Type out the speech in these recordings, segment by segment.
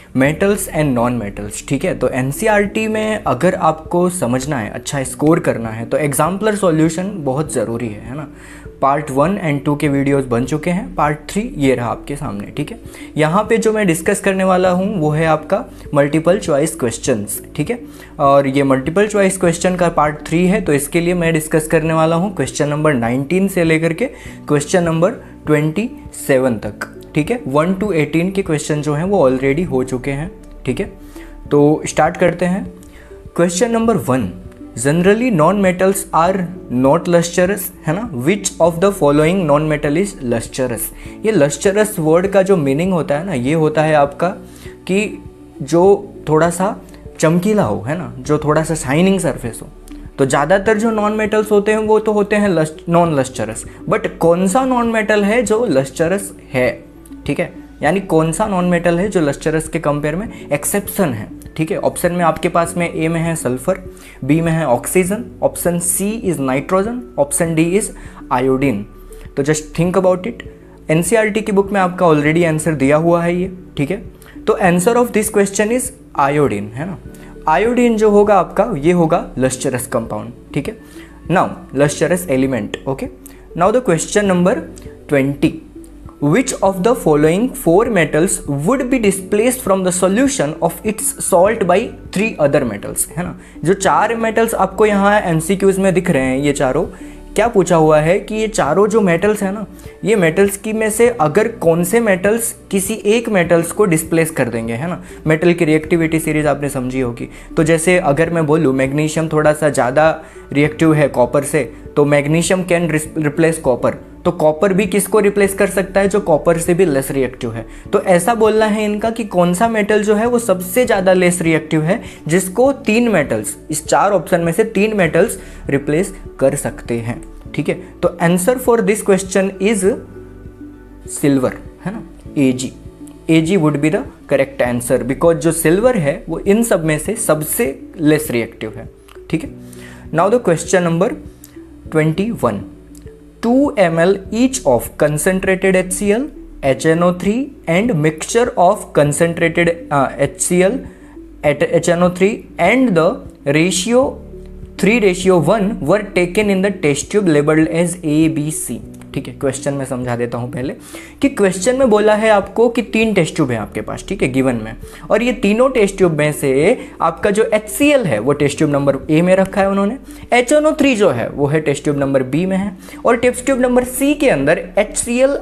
Metals and non metals, ठीक है। तो एनसीईआरटी में अगर आपको समझना है, अच्छा स्कोर करना है, तो एग्जाम्पलर सॉल्यूशन बहुत ज़रूरी है ना। पार्ट 1 एंड 2 के वीडियोस बन चुके हैं, पार्ट 3 ये रहा आपके सामने, ठीक है। यहाँ पे जो मैं डिस्कस करने वाला हूँ वो है आपका मल्टीपल चॉइस क्वेश्चंस, ठीक है। और ये मल्टीपल चॉइस क्वेश्चन का पार्ट 3 है, तो इसके लिए मैं डिस्कस करने वाला हूँ क्वेश्चन नंबर 19 से लेकर के क्वेश्चन नंबर 27 तक, ठीक है। 1 to 18 के क्वेश्चन जो हैं वो ऑलरेडी हो चुके हैं, ठीक है। तो स्टार्ट करते हैं। Question number 1, generally non metals are not lustrous, है ना। Which of the following non metal is lustrous. ये लस्चरस वर्ड का जो मीनिंग होता है ना, ये होता है आपका कि जो थोड़ा सा चमकीला हो, है ना, जो थोड़ा सा शाइनिंग सरफेस हो। तो ज़्यादातर जो नॉन मेटल्स होते हैं वो तो होते हैं नॉन लस्चरस, बट कौन सा नॉन मेटल है जो लस्चरस है, ठीक है। यानी कौन सा नॉन मेटल है जो लस्चरस के कंपेयर में एक्सेप्शन है, ठीक है। ऑप्शन में आपके पास में ए में है सल्फर, बी में है oxygen, option C is nitrogen, option D is iodine. तो just think about it. NCERT की बुक में आपका ऑलरेडी आंसर दिया हुआ है ये, ठीक है। तो answer of this question is iodine, है ना। आयोडीन जो होगा आपका ये होगा लस्चरस कंपाउंड, ठीक है। Now lustrous element, okay. Now the question number 20, which of the following 4 metals would be displaced from the solution of its salt by 3 other metals, है ना। जो 4 मेटल्स आपको यहाँ एमसीक्यूज में दिख रहे हैं, ये चारों क्या पूछा हुआ है कि ये चारों जो मेटल्स हैं ना, ये मेटल्स की में से अगर कौन से मेटल्स किसी एक मेटल्स को डिस्प्लेस कर देंगे, है ना। मेटल की रिएक्टिविटी सीरीज आपने समझी होगी। तो जैसे अगर मैं बोलूँ मैग्नीशियम थोड़ा सा ज़्यादा रिएक्टिव है कॉपर से, तो मैग्नीशियम कैन रिप्लेस कॉपर। तो कॉपर भी किसको रिप्लेस कर सकता है, जो कॉपर से भी लेस रिएक्टिव है। तो ऐसा बोलना है इनका कि कौन सा मेटल जो है वो सबसे ज़्यादा लेस रिएक्टिव है, जिसको 3 मेटल्स, इस 4 ऑप्शन में से 3 मेटल्स रिप्लेस कर सकते हैं, ठीक है। तो answer for this question is silver, है ना, AG. AG would be the correct answer, because जो सिल्वर है वो इन सब में से सबसे लेस रिएक्टिव है, ठीक है। Now the question number 21, 2 ml each of concentrated HCl, HNO3 and mixture of concentrated HCl at HNO3 and the ratio 3:1 were taken in the test tube labeled as ABC, ठीक है। Question में समझा देता हूँ पहले कि क्वेश्चन में बोला है आपको कि 3 टेस्ट ट्यूब है आपके पास, ठीक है, गिवन में। और ये तीनों टेस्ट ट्यूब में से आपका जो HCl है वो टेस्ट ट्यूब नंबर ए में रखा है उन्होंने, HNO3 जो है वो है टेस्ट ट्यूब नंबर बी में है, और टेस्ट ट्यूब नंबर सी के अंदर HCl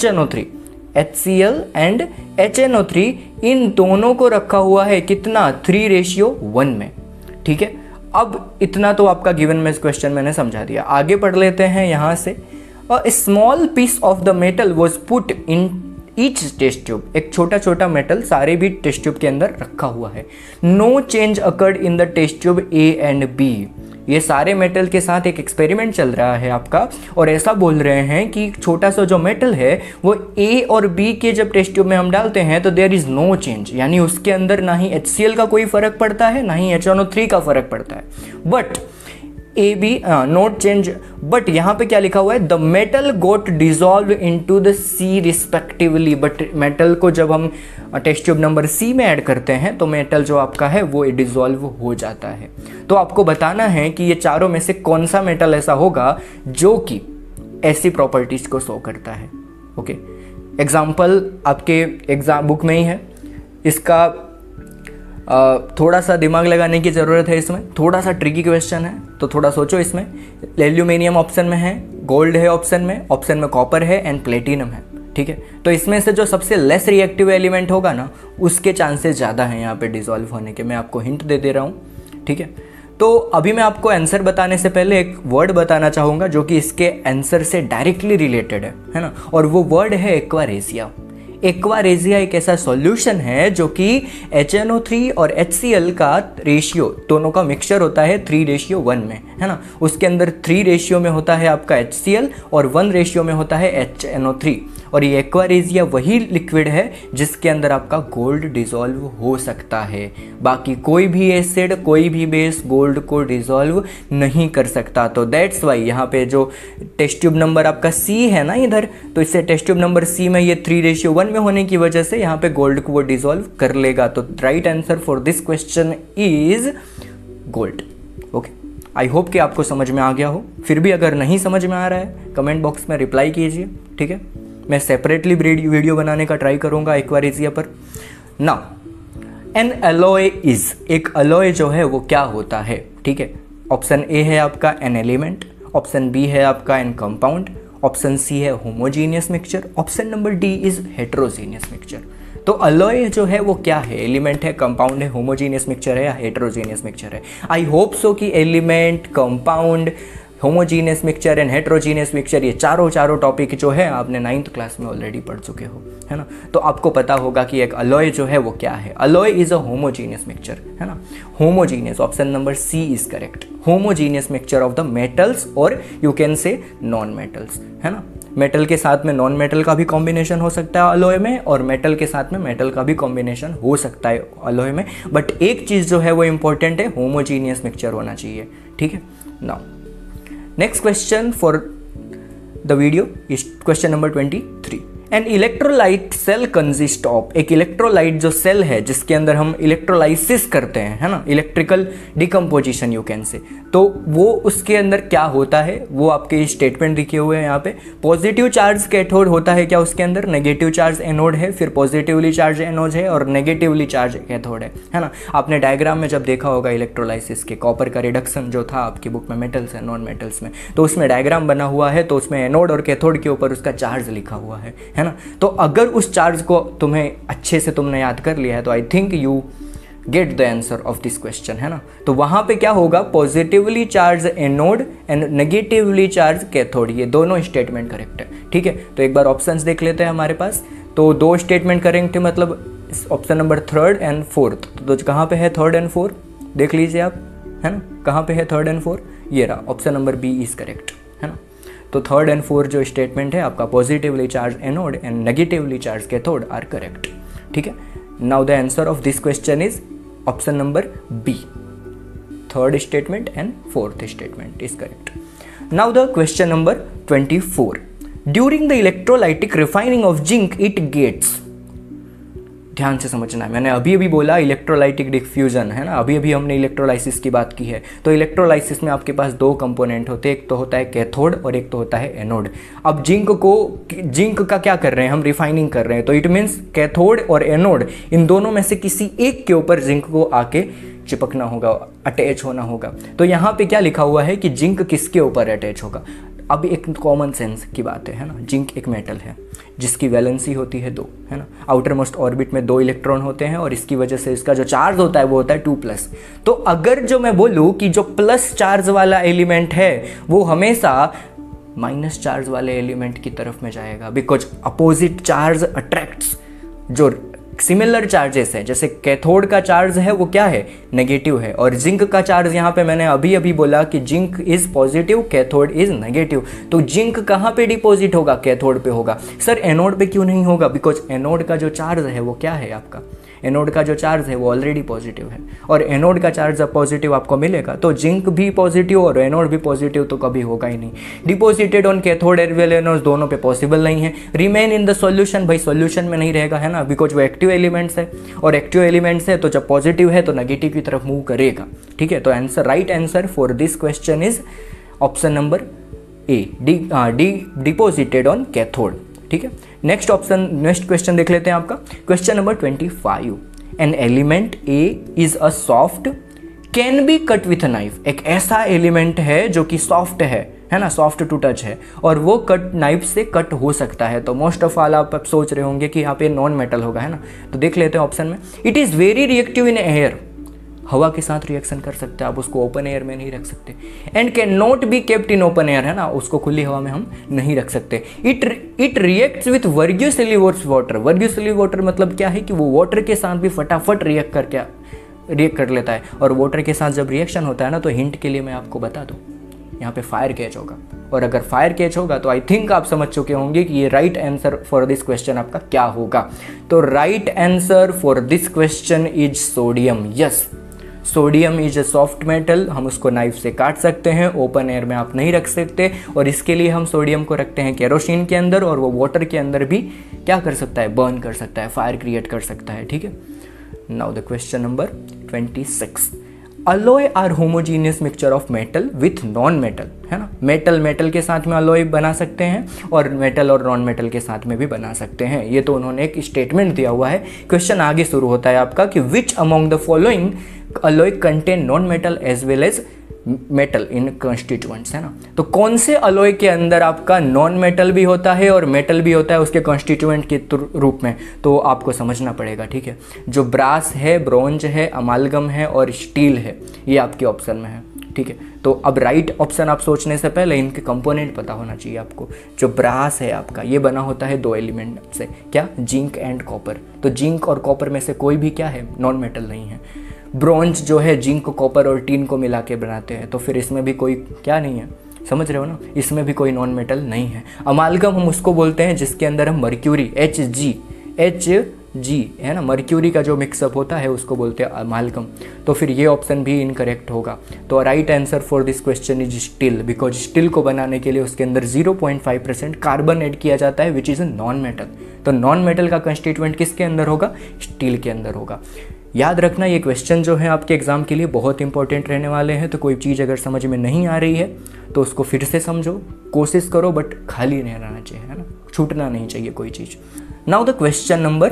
एंड HNO3 इन दोनों को रखा हुआ है कितना, 3:1 में, ठीक है। अब इतना तो आपका गिवन में इस क्वेश्चन मैंने समझा दिया। आगे पढ़ लेते हैं यहाँ से। A small piece of the metal was put in each test tube, एक छोटा छोटा मेटल सारे भी टेस्ट ट्यूब के अंदर रखा हुआ है। No change occurred in the test tube A and B। ये सारे मेटल के साथ एक एक्सपेरिमेंट चल रहा है आपका, और ऐसा बोल रहे हैं कि छोटा सा जो मेटल है वो A और B के जब टेस्ट ट्यूब में हम डालते हैं तो देयर इज़ नो चेंज, यानी उसके अंदर ना ही HCl का कोई फर्क पड़ता है ना ही HNO3 का फर्क पड़ता है। But A B not change, but यहाँ पे क्या लिखा हुआ है, the metal got dissolve into the C respectively. But metal को जब हम टेस्ट ट्यूब नंबर सी में ऐड करते हैं तो मेटल जो आपका है वो डिजॉल्व हो जाता है। तो आपको बताना है कि ये चारों में से कौन सा मेटल ऐसा होगा जो कि ऐसी प्रॉपर्टीज को शो करता है, ओके। एग्जाम्पल आपके एग्जाम बुक में ही है, इसका थोड़ा सा दिमाग लगाने की ज़रूरत है, इसमें थोड़ा सा ट्रिकी क्वेश्चन है, तो थोड़ा सोचो। इसमें एल्यूमिनियम ऑप्शन में है, गोल्ड है ऑप्शन में कॉपर है एंड प्लेटिनम है, ठीक है। तो इसमें से जो सबसे लेस रिएक्टिव एलिमेंट होगा ना, उसके चांसेस ज़्यादा हैं यहाँ पे डिसॉल्व होने के। मैं आपको हिंट दे रहा हूँ, ठीक है। तो अभी मैं आपको आंसर बताने से पहले एक वर्ड बताना चाहूँगा जो कि इसके आंसर से डायरेक्टली रिलेटेड है ना, और वो वर्ड है एक्वारेजिया। एक्वारेजिया एक ऐसा सॉल्यूशन है जो कि HNO3 और HCl का रेशियो दोनों का मिक्सचर होता है 3:1 में, है ना। उसके अंदर 3 रेशियो में होता है आपका HCl और 1 रेशियो में होता है HNO3। और ये एक्वारेजिया वही लिक्विड है जिसके अंदर आपका गोल्ड डिसॉल्व हो सकता है। बाकी कोई भी एसिड, कोई भी बेस गोल्ड को डिसॉल्व नहीं कर सकता। तो दैट्स वाई यहाँ पे जो टेस्ट ट्यूब नंबर आपका C है ना इधर, तो इससे टेस्ट ट्यूब नंबर C में ये 3:1 में होने की वजह से यहाँ पे गोल्ड को वो डिसॉल्व कर लेगा। तो right answer for this question is gold. Okay, I hope कि आपको समझ में आ गया हो। फिर भी अगर नहीं समझ में आ रहा है कमेंट बॉक्स में रिप्लाई कीजिए, ठीक है। मैं सेपरेटली वीडियो बनाने का ट्राई करूँगा एक्वारेजिया पर। नाउ एन अलॉय इज, एक अलॉय जो है वो क्या होता है, ठीक है। ऑप्शन ए है आपका एन एलिमेंट, ऑप्शन बी है आपका एन कंपाउंड, ऑप्शन सी है homogeneous mixture, option number D is heterogeneous mixture. तो अलॉय जो है वो क्या है, एलिमेंट है, कंपाउंड है, होमोजीनियस मिक्सचर है या हेट्रोजीनियस मिक्सचर है। आई होप सो कि element, compound, homogeneous mixture and heterogeneous mixture, ये चारों टॉपिक जो है आपने 9th क्लास में ऑलरेडी पढ़ चुके हो, है ना। तो आपको पता होगा कि एक अलॉय जो है वो क्या है। Alloy is a homogeneous mixture, है ना। Homogeneous, option number C is correct. Homogeneous mixture of the metals और you can say non metals, है ना। मेटल के साथ में नॉन मेटल का भी कॉम्बिनेशन हो सकता है अलॉय में, और मेटल के साथ में मेटल का भी कॉम्बिनेशन हो सकता है अलॉय में। बट एक चीज़ जो है वो इंपॉर्टेंट है, होमोजीनियस मिक्सचर होना चाहिए, ठीक है। Now next question for the video is question number 23। An electrolyte cell consist of, एक इलेक्ट्रोलाइट जो सेल है जिसके अंदर हम इलेक्ट्रोलाइसिस करते हैं, है ना, इलेक्ट्रिकल डिकम्पोजिशन यू कैन से, तो वो उसके अंदर क्या होता है वो आपके स्टेटमेंट लिखे हुए हैं यहाँ पे। पॉजिटिव चार्ज कैथोड होता है क्या उसके अंदर, नेगेटिव चार्ज एनोड है, फिर पॉजिटिवली चार्ज एनोड है और नेगेटिवली चार्ज कैथोड है ना। आपने डायग्राम में जब देखा होगा इलेक्ट्रोलाइसिस के, कॉपर का रिडक्शन जो था आपकी बुक में मेटल्स है नॉन मेटल्स में, तो उसमें डायग्राम बना हुआ है, तो उसमें एनोड और कैथोड के ऊपर उसका चार्ज लिखा हुआ है ना। तो अगर उस चार्ज को तुम्हें अच्छे से तुमने याद कर लिया है तो I think you get the answer of this question, है ना। तो वहां पे क्या होगा, positively charge anode and negatively charge cathode, ये दोनों स्टेटमेंट करेक्ट है, ठीक है। तो एक बार ऑप्शंस देख लेते हैं हमारे पास। तो 2 स्टेटमेंट करेक्ट थे, मतलब option number 3rd and 4th। तो कहाँ पे है 3rd एंड 4th देख लीजिए आप, है ना। कहाँ पे है 3rd एंड 4th, ये रहा, option number B is correct, है ना। तो 3rd एंड 4th जो स्टेटमेंट है आपका, positively charge anode and negatively charge cathode are correct, ठीक है। Now the answer of this question is option number B, 3rd statement and 4th statement is correct. Now the question number 24। During the electrolytic refining of zinc it gets, ध्यान से समझना है, मैंने अभी बोला electrolytic diffusion, है ना। अभी हमने इलेक्ट्रोलाइसिस की बात की है। तो इलेक्ट्रोलाइसिस में आपके पास 2 कंपोनेंट होते हैं, एक तो होता है कैथोड और एक तो होता है एनोड। अब जिंक का क्या कर रहे हैं हम, रिफाइनिंग कर रहे हैं, तो इट मीन्स कैथोड और एनोड इन दोनों में से किसी एक के ऊपर जिंक को आके चिपकना होगा, अटैच होना होगा। तो यहाँ पे क्या लिखा हुआ है कि जिंक किसके ऊपर अटैच होगा। अब एक कॉमन सेंस की बात है ना, जिंक एक मेटल है जिसकी वैलेंसी होती है 2, है ना। आउटर मोस्ट ऑर्बिट में 2 इलेक्ट्रॉन होते हैं और इसकी वजह से इसका जो चार्ज होता है वो होता है 2+। तो अगर जो मैं बोलूँ कि जो प्लस चार्ज वाला एलिमेंट है वो हमेशा माइनस चार्ज वाले एलिमेंट की तरफ में जाएगा, बिकॉज अपोजिट चार्ज अट्रैक्ट्स जो सिमिलर चार्जेस है। जैसे कैथोड का चार्ज है वो क्या है, नेगेटिव है, और जिंक का चार्ज यहाँ पे मैंने अभी बोला कि zinc is positive, cathode is negative. तो जिंक कहाँ पे डिपॉजिट होगा, कैथोड पे होगा। सर एनोड पे क्यों नहीं होगा, बिकॉज एनोड का जो चार्ज है वो क्या है आपका, एनोड का जो चार्ज है वो ऑलरेडी पॉजिटिव है, और एनोड का चार्ज जब पॉजिटिव आपको मिलेगा तो जिंक भी पॉजिटिव और एनोड भी पॉजिटिव तो कभी होगा ही नहीं। Deposited on cathode as well anodes दोनों पे पॉसिबल नहीं है। रिमेन इन द सॉल्यूशन, भाई सॉल्यूशन में नहीं रहेगा, है ना, बिकॉज वो एक्टिव एलिमेंट्स है, और एक्टिव एलिमेंट्स है तो जब पॉजिटिव है तो नेगेटिव की तरफ मूव करेगा, ठीक है। तो answer, right answer for this question is option number A, deposited on cathode, ठीक है। नेक्स्ट क्वेश्चन देख लेते हैं आपका, question number 25। An element A is a soft can be cut with a knife, एक ऐसा एलिमेंट है जो कि सॉफ्ट है ना, सॉफ्ट टू टच है, और वो कट नाइफ से कट हो सकता है। तो मोस्ट ऑफ ऑल आप सोच रहे होंगे कि यहाँ पे नॉन मेटल होगा, है ना। तो देख लेते हैं ऑप्शन में, it is very reactive in air, हवा के साथ रिएक्शन कर सकते हैं आप, उसको ओपन एयर में नहीं रख सकते। And can not be kept in open air, है ना, उसको खुली हवा में हम नहीं रख सकते। It reacts with vigorously water, vigorously water मतलब क्या है कि वो वाटर के साथ भी फटाफट रिएक्ट कर लेता है, और वाटर के साथ जब रिएक्शन होता है ना, तो हिंट के लिए मैं आपको बता दूँ, यहाँ पे फायर कैच होगा, और अगर फायर कैच होगा तो आई थिंक आप समझ चुके होंगे कि ये right answer for this question आपका क्या होगा। तो right answer for this question is sodium. Yes, sodium is a soft metal, हम उसको नाइफ से काट सकते हैं, ओपन एयर में आप नहीं रख सकते, और इसके लिए हम सोडियम को रखते हैं केरोसिन के अंदर, और वो वाटर के अंदर भी क्या कर सकता है, बर्न कर सकता है, फायर क्रिएट कर सकता है, ठीक है। Now the question number 26, alloy are homogeneous mixture of metal with non metal, है ना। मेटल मेटल के साथ में अलॉय बना सकते हैं, और मेटल और नॉन मेटल के साथ में भी बना सकते हैं। ये तो उन्होंने एक स्टेटमेंट दिया हुआ है। क्वेश्चन आगे शुरू होता है आपका कि which among the following alloy contain non metal as well as metal in constituents, है ना। तो कौन से अलॉय के अंदर आपका नॉन मेटल भी होता है और मेटल भी होता है उसके कॉन्स्टिट्यूएंट के रूप में, तो आपको समझना पड़ेगा, ठीक है। जो ब्रास है, ब्रॉन्ज है, अमालगम है और स्टील है, ये आपके ऑप्शन में है, ठीक है। तो अब राइट ऑप्शन आप सोचने से पहले इनके कंपोनेंट पता होना चाहिए आपको। जो ब्रास है आपका, ये बना होता है 2 एलिमेंट से, क्या, जिंक एंड कॉपर। तो जिंक और कॉपर में से कोई भी क्या है, नॉन मेटल नहीं है। ब्रॉन्ज जो है जिंक, कॉपर और टीन को मिला के बनाते हैं, तो फिर इसमें भी कोई क्या नहीं है, समझ रहे हो ना, इसमें भी कोई नॉन मेटल नहीं है। अमालगम हम उसको बोलते हैं जिसके अंदर हम मर्क्यूरी Hg है ना, मर्क्यूरी का जो मिक्सअप होता है उसको बोलते हैं अमालगम। तो फिर ये ऑप्शन भी इनकरेक्ट होगा। तो right answer for this question is steel, because steel को बनाने के लिए उसके अंदर 0.5% कार्बन ऐड किया जाता है which is a non metal. तो नॉन मेटल का कंस्टिट्यूएंट किसके अंदर होगा, स्टील के अंदर होगा। याद रखना ये क्वेश्चन जो है आपके एग्जाम के लिए बहुत इंपॉर्टेंट रहने वाले हैं। तो कोई चीज़ अगर समझ में नहीं आ रही है तो उसको फिर से समझो, कोशिश करो, बट खाली नहीं रहना चाहिए, है ना, छूटना नहीं चाहिए कोई चीज़। Now the question number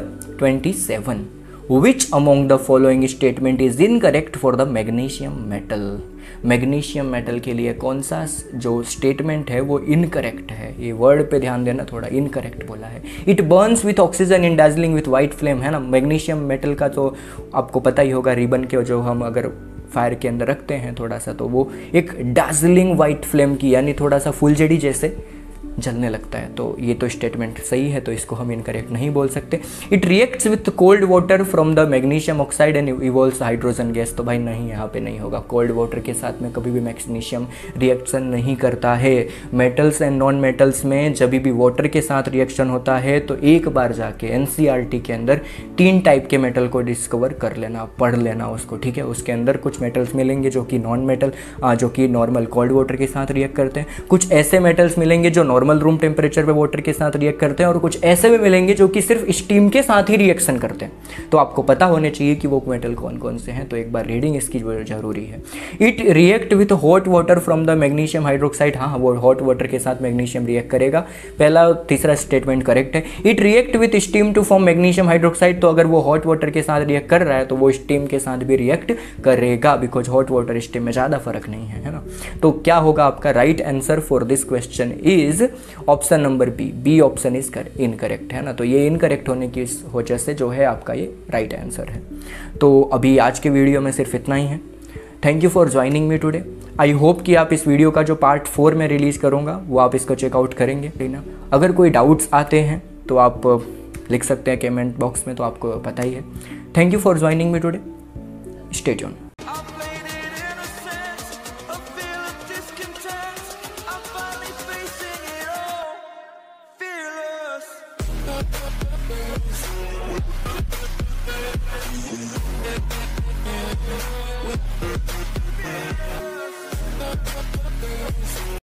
27, which among the following statement is incorrect for the magnesium metal. Magnesium metal के लिए कौन सा जो स्टेटमेंट है वो इनकरेक्ट है। ये वर्ड पे ध्यान देना, थोड़ा इनकरेक्ट बोला है। It burns with oxygen in dazzling with white flame, है ना। मैग्नीशियम मेटल का तो आपको पता ही होगा, रिबन के जो हम अगर फायर के अंदर रखते हैं थोड़ा सा, तो वो एक डार्जिलिंग वाइट फ्लेम की, यानी थोड़ा सा फुलझड़ी जैसे जलने लगता है। तो ये तो स्टेटमेंट सही है, तो इसको हम इनकरेक्ट नहीं बोल सकते। It reacts with cold water from the magnesium oxide and evolves hydrogen gas, तो भाई नहीं, यहाँ पे नहीं होगा। कोल्ड वाटर के साथ में कभी भी मैग्नीशियम रिएक्शन नहीं करता है। मेटल्स एंड नॉन मेटल्स में जब भी वाटर के साथ रिएक्शन होता है तो एक बार जाके NCERT के अंदर 3 टाइप के मेटल को डिस्कवर कर लेना, पढ़ लेना उसको, ठीक है। उसके अंदर कुछ मेटल्स मिलेंगे जो कि नॉन मेटल, जो कि नॉर्मल कोल्ड वाटर के साथ रिएक्ट करते हैं। कुछ ऐसे मेटल्स मिलेंगे जो नॉर्मल रूम टेम्परेचर पे वाटर के साथ रिएक्ट करते हैं, और कुछ ऐसे भी मिलेंगे जो कि सिर्फ स्टीम के साथ ही रिएक्शन करते हैं। तो आपको पता होने चाहिए कि वो मेटल कौन कौन से हैं, तो एक बार रीडिंग इसकी जरूरी है। It react with hot water from the magnesium hydroxide, हाँ वो हॉट वाटर के साथ मैग्नीशियम रिएक्ट करेगा। पहला तीसरा स्टेटमेंट करेक्ट है। It react with steam to form magnesium hydroxide, तो अगर वो हॉट वाटर के साथ रिएक्ट कर रहा है तो वो स्टीम के साथ भी रिएक्ट करेगा, बिकॉज हॉट वाटर स्टीम में ज़्यादा फर्क नहीं है ना। तो क्या होगा आपका right answer for this question is option number B option is incorrect, है ना। तो ये इनकरेक्ट होने की वजह से जो है आपका ये राइट आंसर है। तो अभी आज के वीडियो में सिर्फ इतना ही है। Thank you for joining me today. I hope कि आप इस वीडियो का जो पार्ट 4 में रिलीज़ करूँगा वो आप इसको चेकआउट करेंगे, ठीक ना। अगर कोई डाउट्स आते हैं तो आप लिख सकते हैं कमेंट बॉक्स में, तो आपको पता ही है। Thank you for joining me today. Stay tuned.